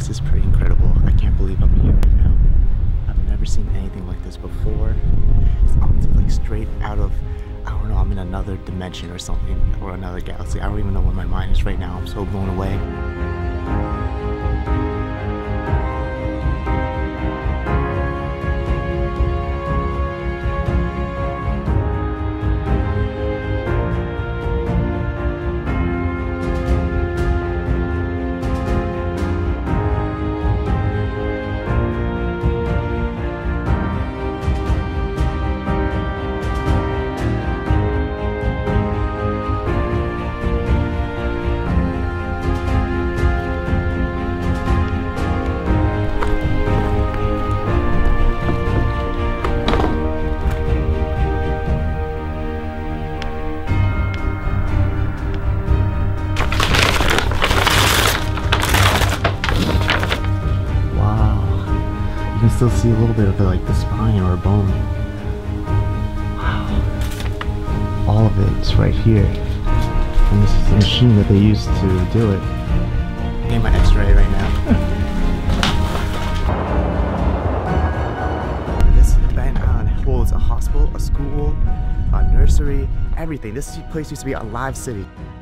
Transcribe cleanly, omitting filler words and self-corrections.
This is pretty incredible. I can't believe I'm here right now. I've never seen anything like this before. It's honestly like straight out of, I don't know, I'm in another dimension or something, or another galaxy. I don't even know where my mind is right now. I'm so blown away. You can still see a little bit of the spine or a bone. Wow. All of it is right here. And this is the machine that they use to do it. I'm getting my x-ray right now. This abandoned island holds a hospital, a school, a nursery, everything. This place used to be a live city.